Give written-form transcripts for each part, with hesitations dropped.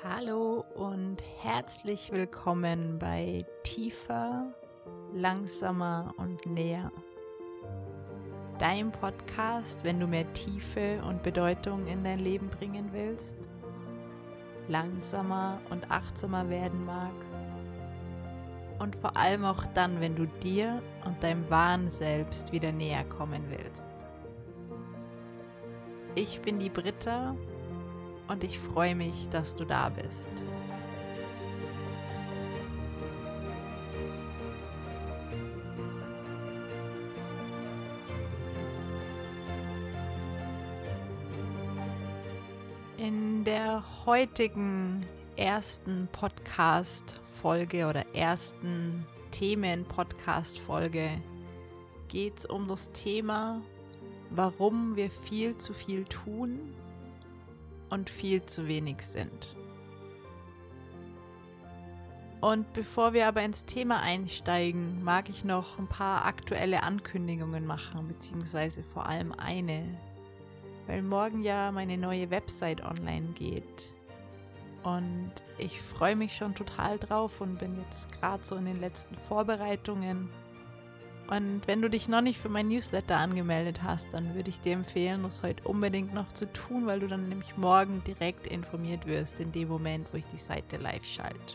Hallo und herzlich willkommen bei Tiefer, Langsamer und Näher. Dein Podcast, wenn du mehr Tiefe und Bedeutung in dein Leben bringen willst, langsamer und achtsamer werden magst und vor allem auch dann, wenn du dir und deinem wahren Selbst wieder näher kommen willst. Ich bin die Britta und ich freue mich, dass du da bist. In der heutigen ersten Podcast-Folge oder ersten Themen-Podcast-Folge geht es um das Thema, warum wir viel zu viel tun und viel zu wenig sind. Und bevor wir aber ins Thema einsteigen, mag ich noch ein paar aktuelle Ankündigungen machen, beziehungsweise vor allem eine, weil morgen ja meine neue Website online geht. Und ich freue mich schon total drauf und bin jetzt gerade so in den letzten Vorbereitungen. Und wenn du dich noch nicht für mein Newsletter angemeldet hast, dann würde ich dir empfehlen, das heute unbedingt noch zu tun, weil du dann nämlich morgen direkt informiert wirst in dem Moment, wo ich die Seite live schalte.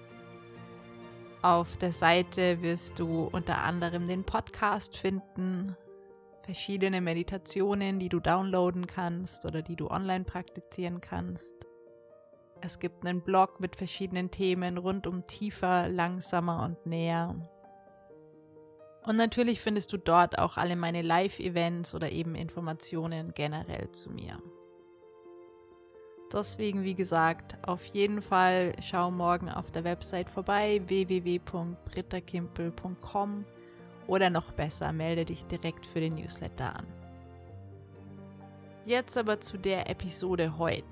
Auf der Seite wirst du unter anderem den Podcast finden, verschiedene Meditationen, die du downloaden kannst oder die du online praktizieren kannst. Es gibt einen Blog mit verschiedenen Themen rund um tiefer, langsamer und näher. Und natürlich findest du dort auch alle meine Live-Events oder eben Informationen generell zu mir. Deswegen, wie gesagt, auf jeden Fall schau morgen auf der Website vorbei, www.brittakimpel.com, oder noch besser, melde dich direkt für den Newsletter an. Jetzt aber zu der Episode heute.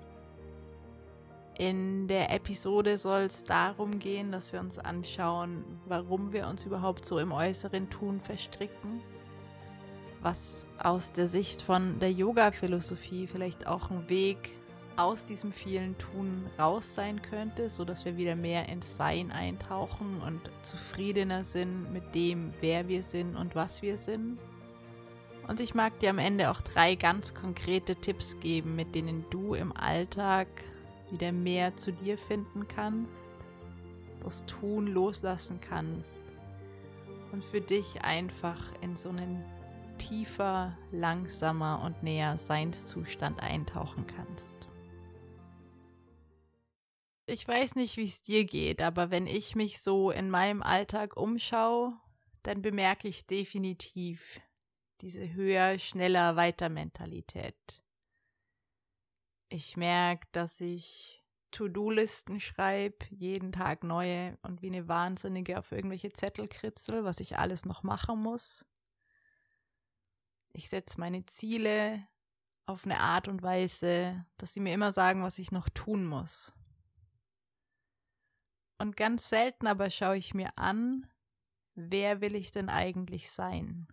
In der Episode soll es darum gehen, dass wir uns anschauen, warum wir uns überhaupt so im äußeren Tun verstricken, was aus der Sicht von der Yoga-Philosophie vielleicht auch ein Weg aus diesem vielen Tun raus sein könnte, sodass wir wieder mehr ins Sein eintauchen und zufriedener sind mit dem, wer wir sind und was wir sind. Und ich mag dir am Ende auch 3 ganz konkrete Tipps geben, mit denen du im Alltag wieder mehr zu dir finden kannst, das Tun loslassen kannst und für dich einfach in so einen tiefer, langsamer und näher Seinszustand eintauchen kannst. Ich weiß nicht, wie es dir geht, aber wenn ich mich so in meinem Alltag umschaue, dann bemerke ich definitiv diese höher, schneller, weiter Mentalität. Ich merke, dass ich To-Do-Listen schreibe, jeden Tag neue und wie eine Wahnsinnige auf irgendwelche Zettel kritzel, was ich alles noch machen muss. Ich setze meine Ziele auf eine Art und Weise, dass sie mir immer sagen, was ich noch tun muss. Und ganz selten aber schaue ich mir an, wer will ich denn eigentlich sein?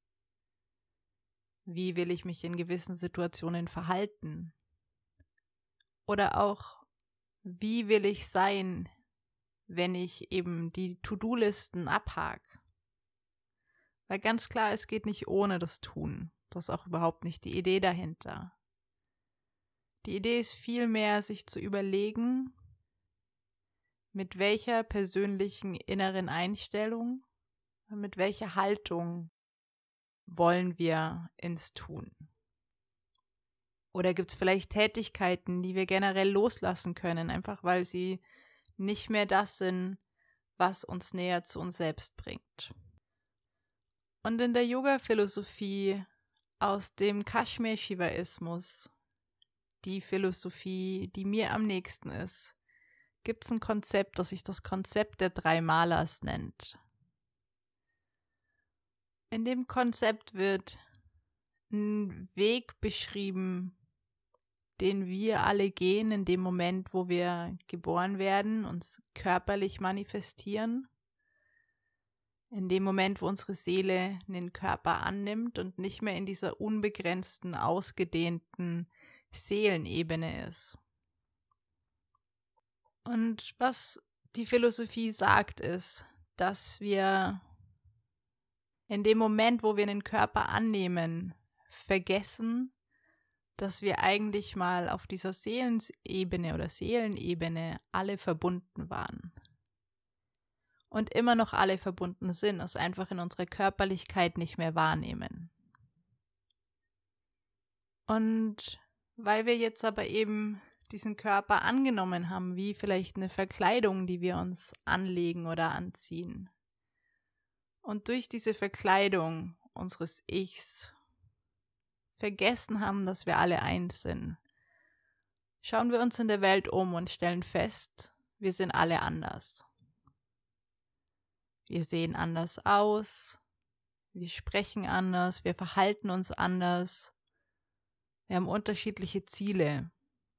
Wie will ich mich in gewissen Situationen verhalten? Oder auch, wie will ich sein, wenn ich eben die To-Do-Listen abhake? Weil ganz klar, es geht nicht ohne das Tun. Das ist auch überhaupt nicht die Idee dahinter. Die Idee ist vielmehr, sich zu überlegen, mit welcher persönlichen inneren Einstellung, mit welcher Haltung wollen wir ins Tun. Oder gibt es vielleicht Tätigkeiten, die wir generell loslassen können, einfach weil sie nicht mehr das sind, was uns näher zu uns selbst bringt. Und in der Yoga-Philosophie aus dem Kashmir-Shivaismus, die Philosophie, die mir am nächsten ist, gibt es ein Konzept, das sich das Konzept der 3 Malas nennt. In dem Konzept wird ein Weg beschrieben, den wir alle gehen in dem Moment, wo wir geboren werden, uns körperlich manifestieren. In dem Moment, wo unsere Seele den Körper annimmt und nicht mehr in dieser unbegrenzten, ausgedehnten Seelenebene ist. Und was die Philosophie sagt, ist, dass wir in dem Moment, wo wir den Körper annehmen, vergessen, dass wir eigentlich mal auf dieser Seelenebene alle verbunden waren. Und immer noch alle verbunden sind, es einfach in unserer Körperlichkeit nicht mehr wahrnehmen. Und weil wir jetzt aber eben diesen Körper angenommen haben, wie vielleicht eine Verkleidung, die wir uns anlegen oder anziehen, und durch diese Verkleidung unseres Ichs vergessen haben, dass wir alle eins sind, schauen wir uns in der Welt um und stellen fest, wir sind alle anders. Wir sehen anders aus, wir sprechen anders, wir verhalten uns anders, wir haben unterschiedliche Ziele.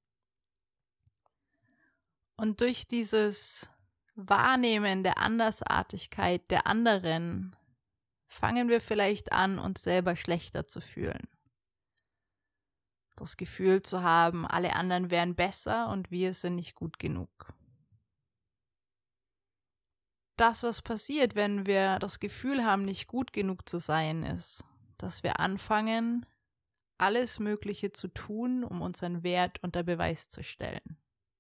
Und durch dieses Wahrnehmen der Andersartigkeit der anderen fangen wir vielleicht an, uns selber schlechter zu fühlen. Das Gefühl zu haben, alle anderen wären besser und wir sind nicht gut genug. Das, was passiert, wenn wir das Gefühl haben, nicht gut genug zu sein, ist, dass wir anfangen, alles Mögliche zu tun, um unseren Wert unter Beweis zu stellen.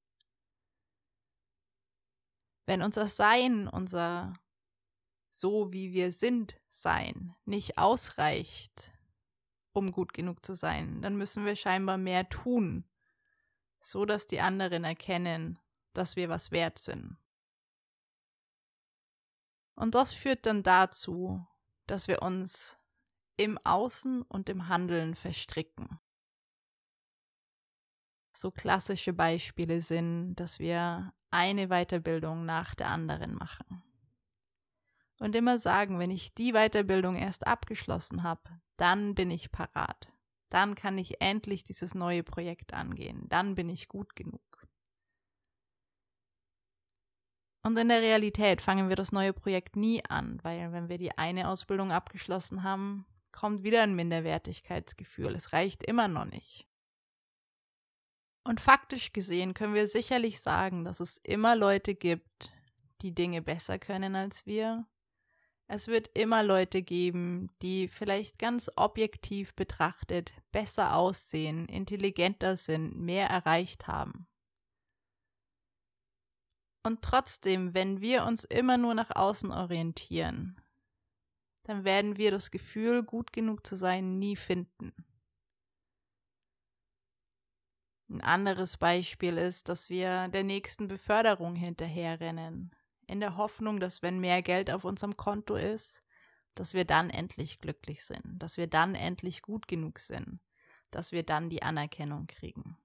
Wenn unser Sein, unser so wie wir sind Sein nicht ausreicht, um gut genug zu sein, dann müssen wir scheinbar mehr tun, so dass die anderen erkennen, dass wir was wert sind. Und das führt dann dazu, dass wir uns im Außen und im Handeln verstricken. So klassische Beispiele sind, dass wir eine Weiterbildung nach der anderen machen. Und immer sagen, wenn ich die Weiterbildung erst abgeschlossen habe, dann bin ich parat. Dann kann ich endlich dieses neue Projekt angehen. Dann bin ich gut genug. Und in der Realität fangen wir das neue Projekt nie an, weil wenn wir die eine Ausbildung abgeschlossen haben, kommt wieder ein Minderwertigkeitsgefühl. Es reicht immer noch nicht. Und faktisch gesehen können wir sicherlich sagen, dass es immer Leute gibt, die Dinge besser können als wir. Es wird immer Leute geben, die vielleicht ganz objektiv betrachtet besser aussehen, intelligenter sind, mehr erreicht haben. Und trotzdem, wenn wir uns immer nur nach außen orientieren, dann werden wir das Gefühl, gut genug zu sein, nie finden. Ein anderes Beispiel ist, dass wir der nächsten Beförderung hinterherrennen, in der Hoffnung, dass wenn mehr Geld auf unserem Konto ist, dass wir dann endlich glücklich sind, dass wir dann endlich gut genug sind, dass wir dann die Anerkennung kriegen.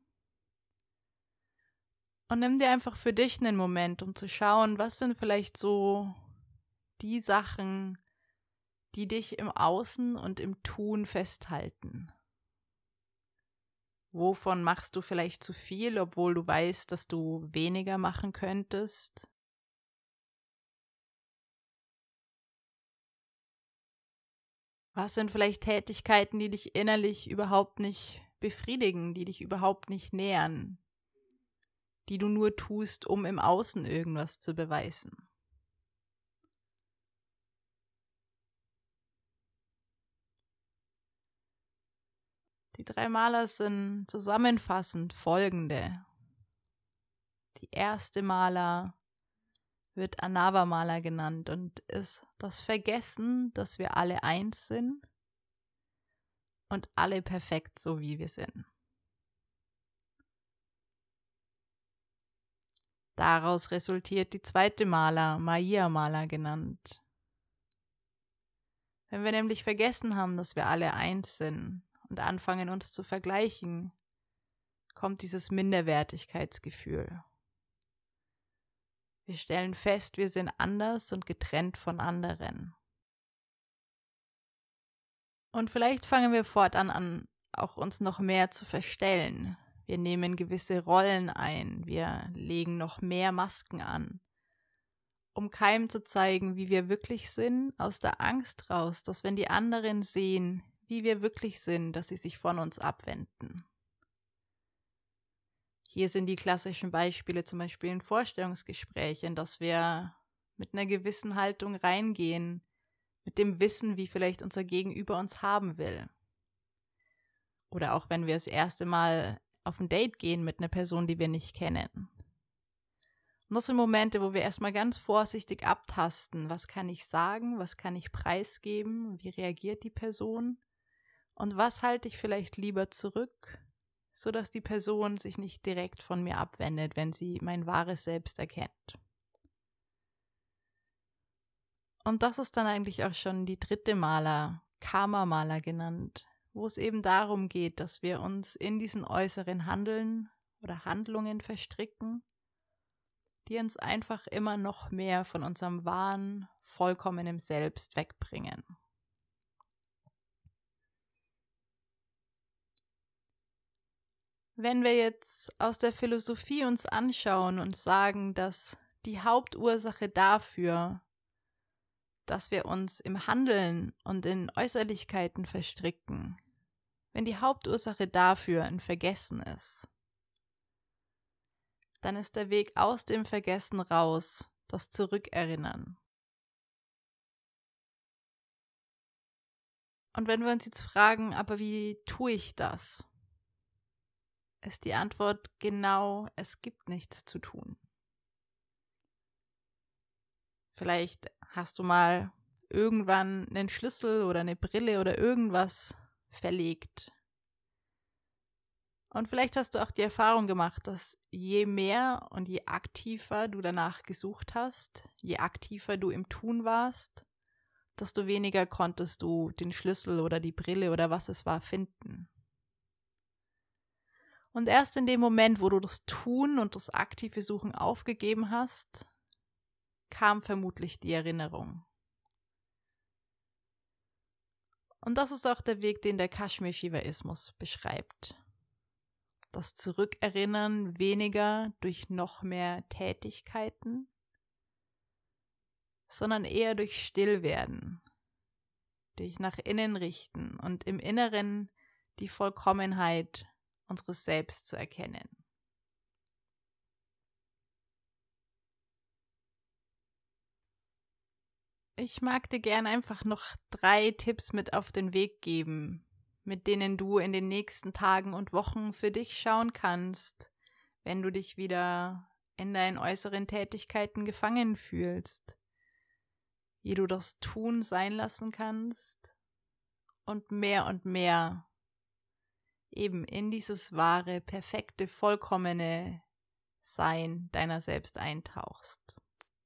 Und nimm dir einfach für dich einen Moment, um zu schauen, was sind vielleicht so die Sachen, die dich im Außen und im Tun festhalten. Wovon machst du vielleicht zu viel, obwohl du weißt, dass du weniger machen könntest? Was sind vielleicht Tätigkeiten, die dich innerlich überhaupt nicht befriedigen, die dich überhaupt nicht nähern, die du nur tust, um im Außen irgendwas zu beweisen? Die 3 Maler sind zusammenfassend folgende. Die erste Maler wird Anava-Mala genannt und ist das Vergessen, dass wir alle eins sind und alle perfekt so wie wir sind. Daraus resultiert die zweite Mala, Maya-Mala genannt. Wenn wir nämlich vergessen haben, dass wir alle eins sind und anfangen uns zu vergleichen, kommt dieses Minderwertigkeitsgefühl. Wir stellen fest, wir sind anders und getrennt von anderen. Und vielleicht fangen wir fortan an, auch uns noch mehr zu verstellen. Wir nehmen gewisse Rollen ein, wir legen noch mehr Masken an, um keinem zu zeigen, wie wir wirklich sind, aus der Angst raus, dass wenn die anderen sehen, wie wir wirklich sind, dass sie sich von uns abwenden. Hier sind die klassischen Beispiele zum Beispiel in Vorstellungsgesprächen, dass wir mit einer gewissen Haltung reingehen, mit dem Wissen, wie vielleicht unser Gegenüber uns haben will. Oder auch wenn wir das erste Mal auf ein Date gehen mit einer Person, die wir nicht kennen. Und das sind Momente, wo wir erstmal ganz vorsichtig abtasten, was kann ich sagen, was kann ich preisgeben, wie reagiert die Person und was halte ich vielleicht lieber zurück, sodass die Person sich nicht direkt von mir abwendet, wenn sie mein wahres Selbst erkennt. Und das ist dann eigentlich auch schon die dritte Maler, Karma-Maler genannt, wo es eben darum geht, dass wir uns in diesen äußeren Handeln oder Handlungen verstricken, die uns einfach immer noch mehr von unserem wahren, vollkommenen Selbst wegbringen. Wenn wir jetzt aus der Philosophie uns anschauen und sagen, dass die Hauptursache dafür, dass wir uns im Handeln und in Äußerlichkeiten verstricken, wenn die Hauptursache dafür ein Vergessen ist, dann ist der Weg aus dem Vergessen raus, das Zurückerinnern. Und wenn wir uns jetzt fragen, aber wie tue ich das? Ist die Antwort genau, es gibt nichts zu tun. Vielleicht hast du mal irgendwann einen Schlüssel oder eine Brille oder irgendwas verlegt. Und vielleicht hast du auch die Erfahrung gemacht, dass je mehr und je aktiver du danach gesucht hast, je aktiver du im Tun warst, desto weniger konntest du den Schlüssel oder die Brille oder was es war finden. Und erst in dem Moment, wo du das Tun und das aktive Suchen aufgegeben hast, kam vermutlich die Erinnerung. Und das ist auch der Weg, den der Kashmir-Shivaismus beschreibt. Das Zurückerinnern weniger durch noch mehr Tätigkeiten, sondern eher durch Stillwerden, durch nach innen richten und im Inneren die Vollkommenheit unseres Selbst zu erkennen. Ich mag dir gerne einfach noch 3 Tipps mit auf den Weg geben, mit denen du in den nächsten Tagen und Wochen für dich schauen kannst, wenn du dich wieder in deinen äußeren Tätigkeiten gefangen fühlst, wie du das Tun sein lassen kannst und mehr eben in dieses wahre, perfekte, vollkommene Sein deiner selbst eintauchst.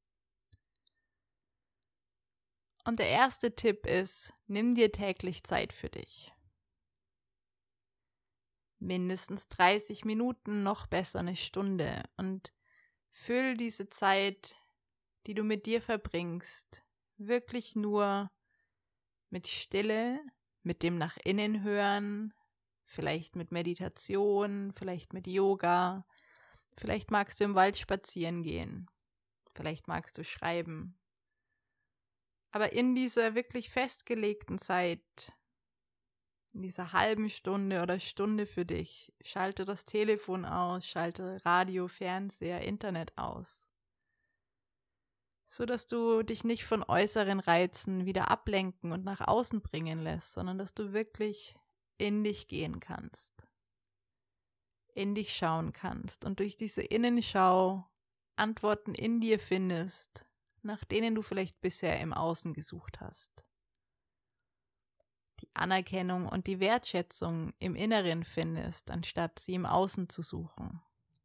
Und der erste Tipp ist, nimm dir täglich Zeit für dich. Mindestens 30 Minuten, noch besser eine Stunde. Und füll diese Zeit, die du mit dir verbringst, wirklich nur mit Stille, mit dem nach innen hören, vielleicht mit Meditation, vielleicht mit Yoga, vielleicht magst du im Wald spazieren gehen, vielleicht magst du schreiben. Aber in dieser wirklich festgelegten Zeit, in dieser halben Stunde oder Stunde für dich, schalte das Telefon aus, schalte Radio, Fernseher, Internet aus, sodass du dich nicht von äußeren Reizen wieder ablenken und nach außen bringen lässt, sondern dass du wirklich in dich gehen kannst, in dich schauen kannst und durch diese Innenschau Antworten in dir findest, nach denen du vielleicht bisher im Außen gesucht hast. Die Anerkennung und die Wertschätzung im Inneren findest, anstatt sie im Außen zu suchen.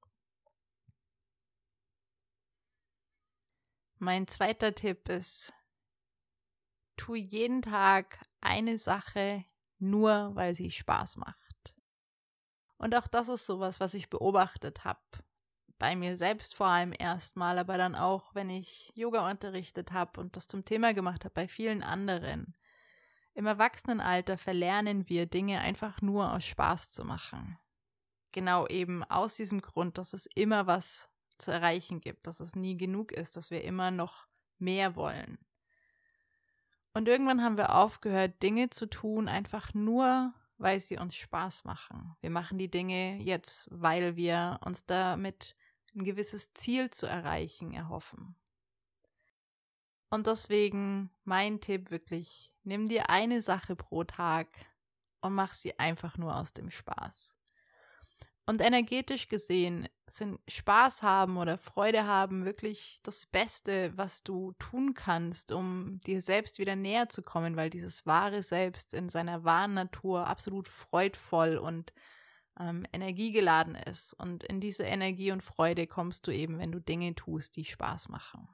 Mein zweiter Tipp ist, tu jeden Tag eine Sache nur, weil sie Spaß macht. Und auch das ist sowas, was ich beobachtet habe. Bei mir selbst vor allem erstmal, aber dann auch, wenn ich Yoga unterrichtet habe und das zum Thema gemacht habe, bei vielen anderen. Im Erwachsenenalter verlernen wir Dinge einfach nur aus Spaß zu machen. Genau eben aus diesem Grund, dass es immer was zu erreichen gibt, dass es nie genug ist, dass wir immer noch mehr wollen. Und irgendwann haben wir aufgehört, Dinge zu tun, einfach nur, weil sie uns Spaß machen. Wir machen die Dinge jetzt, weil wir uns damit ein gewisses Ziel zu erreichen erhoffen. Und deswegen mein Tipp wirklich, nimm dir eine Sache pro Tag und mach sie einfach nur aus dem Spaß. Und energetisch gesehen sind Spaß haben oder Freude haben wirklich das Beste, was du tun kannst, um dir selbst wieder näher zu kommen, weil dieses wahre Selbst in seiner wahren Natur absolut freudvoll und energiegeladen ist. Und in diese Energie und Freude kommst du eben, wenn du Dinge tust, die Spaß machen.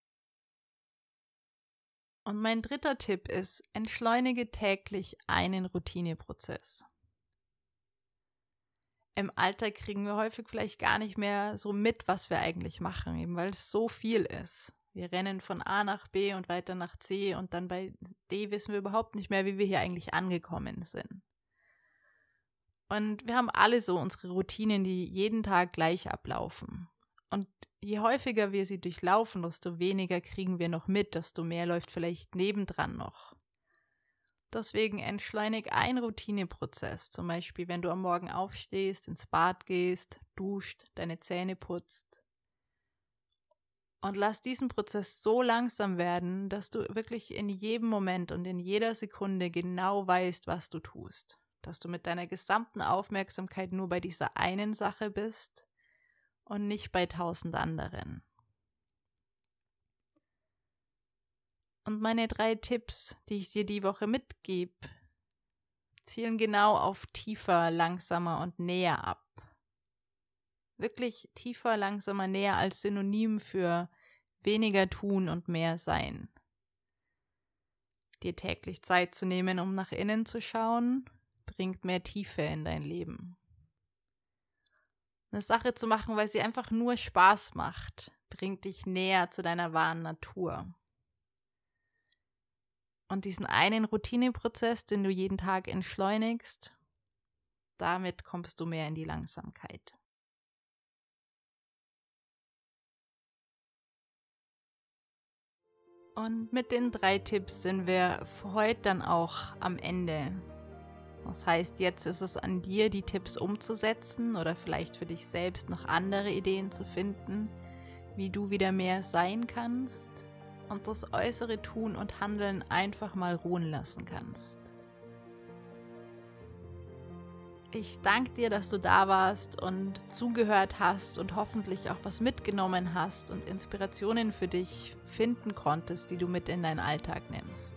Und mein dritter Tipp ist, entschleunige täglich einen Routineprozess. Im Alltag kriegen wir häufig vielleicht gar nicht mehr so mit, was wir eigentlich machen, eben weil es so viel ist. Wir rennen von A nach B und weiter nach C und dann bei D wissen wir überhaupt nicht mehr, wie wir hier eigentlich angekommen sind. Und wir haben alle so unsere Routinen, die jeden Tag gleich ablaufen. Und je häufiger wir sie durchlaufen, desto weniger kriegen wir noch mit, desto mehr läuft vielleicht nebendran noch. Deswegen entschleunig einen Routineprozess, zum Beispiel wenn du am Morgen aufstehst, ins Bad gehst, duscht, deine Zähne putzt. Und lass diesen Prozess so langsam werden, dass du wirklich in jedem Moment und in jeder Sekunde genau weißt, was du tust. Dass du mit deiner gesamten Aufmerksamkeit nur bei dieser einen Sache bist und nicht bei 1000 anderen. Und meine 3 Tipps, die ich dir die Woche mitgebe, zielen genau auf tiefer, langsamer und näher ab. Wirklich tiefer, langsamer, näher als Synonym für weniger tun und mehr sein. Dir täglich Zeit zu nehmen, um nach innen zu schauen, bringt mehr Tiefe in dein Leben. Eine Sache zu machen, weil sie einfach nur Spaß macht, bringt dich näher zu deiner wahren Natur. Und diesen einen Routineprozess, den du jeden Tag entschleunigst, damit kommst du mehr in die Langsamkeit. Und mit den 3 Tipps sind wir für heute dann auch am Ende. Das heißt, jetzt ist es an dir, die Tipps umzusetzen oder vielleicht für dich selbst noch andere Ideen zu finden, wie du wieder mehr sein kannst und das äußere Tun und Handeln einfach mal ruhen lassen kannst. Ich danke dir, dass du da warst und zugehört hast und hoffentlich auch was mitgenommen hast und Inspirationen für dich finden konntest, die du mit in deinen Alltag nimmst.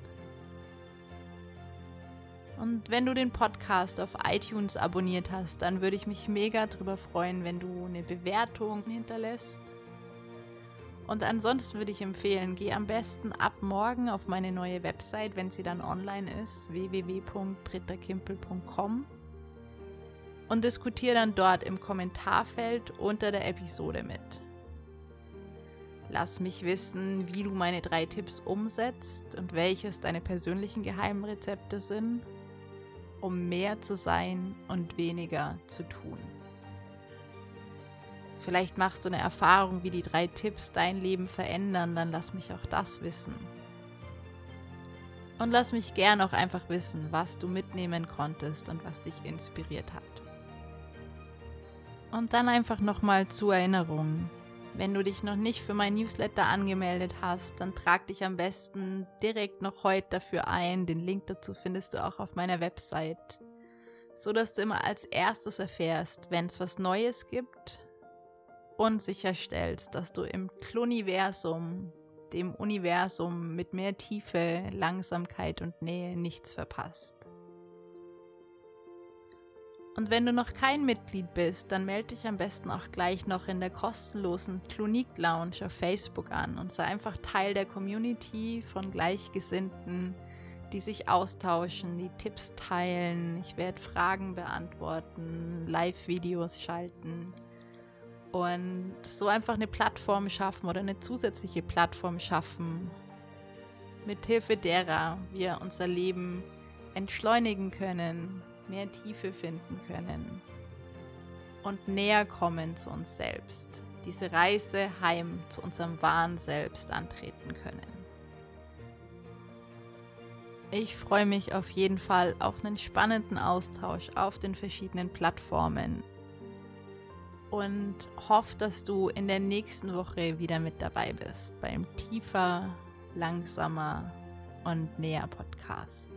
Und wenn du den Podcast auf iTunes abonniert hast, dann würde ich mich mega drüber freuen, wenn du eine Bewertung hinterlässt. Und ansonsten würde ich empfehlen, geh am besten ab morgen auf meine neue Website, wenn sie dann online ist, www.brittakimpel.com und diskutiere dann dort im Kommentarfeld unter der Episode mit. Lass mich wissen, wie du meine 3 Tipps umsetzt und welches deine persönlichen Geheimrezepte sind, um mehr zu sein und weniger zu tun. Vielleicht machst du eine Erfahrung, wie die 3 Tipps dein Leben verändern, dann lass mich auch das wissen. Und lass mich gern auch einfach wissen, was du mitnehmen konntest und was dich inspiriert hat. Und dann einfach nochmal zur Erinnerung. Wenn du dich noch nicht für mein Newsletter angemeldet hast, dann trag dich am besten direkt noch heute dafür ein. Den Link dazu findest du auch auf meiner Website, so dass du immer als erstes erfährst, wenn es was Neues gibt und sicherstellst, dass du im Kluniversum, dem Universum mit mehr Tiefe, Langsamkeit und Nähe nichts verpasst. Und wenn du noch kein Mitglied bist, dann melde dich am besten auch gleich noch in der kostenlosen Klunique Lounge auf Facebook an und sei einfach Teil der Community von Gleichgesinnten, die sich austauschen, die Tipps teilen. Ich werde Fragen beantworten, Live-Videos schalten und so einfach eine Plattform schaffen oder eine zusätzliche Plattform schaffen, mithilfe derer wir unser Leben entschleunigen können, mehr Tiefe finden können und näher kommen zu uns selbst, diese Reise heim zu unserem wahren Selbst antreten können. Ich freue mich auf jeden Fall auf einen spannenden Austausch auf den verschiedenen Plattformen und hoffe, dass du in der nächsten Woche wieder mit dabei bist beim Tiefer, Langsamer und Näher Podcast.